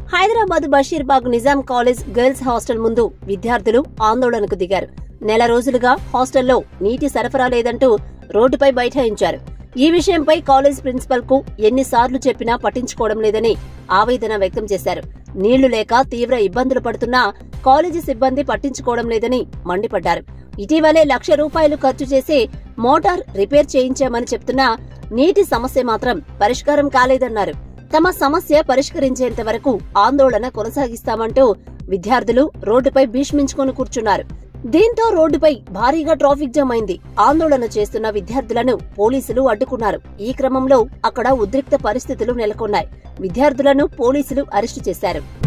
Hyderabad Basheerbagh Nizam college girls hostel ముందు విద్యార్థులు ఆందోళనకు దిగారు. నెల రోజులుగా హాస్టల్లో నీటి సరఫరా లేదంటూ రోడ్డుపై బైఠాయించారు. ఈ విషయంపై కాలేజ్ ప్రిన్సిపల్ కు ఎన్నిసార్లు చెప్పినా పట్టించుకోవడం లేదని ఆవేదన వ్యక్తం చేశారు. నీళ్లు లేక తీవ్ర ఇబ్బందులు పడుతున్నా కాలేజీ సిబ్బంది పట్టించుకోవడం లేదని మండిపడ్డారు. ఇటీవలే ₹1,00,000 ఖర్చు చేసి మోటార్ రిపేర్ చేయించామని చెప్తున్నా నీటి సమస్య మాత్రం పరిష్కారం కాలేదన్నారు. తమ సమస్య పరిష్కరించేంత వరకు ఆందోళన కొనసాగిస్తామంటూ విద్యార్థులు రోడ్డుపై భీష్మించుకుని కూర్చున్నారు. దీంతో రోడ్డుపై భారీగా ట్రాఫిక్ జామ్ అయింది. ఆందోళన చేస్తున్న విద్యార్థులను పోలీసులు అడ్డుకున్నారు. ఈ క్రమంలో అక్కడ ఉద్రిక్త పరిస్థితులు నెలకొన్నాయి. విద్యార్థులను పోలీసులు అరెస్టు చేశారు.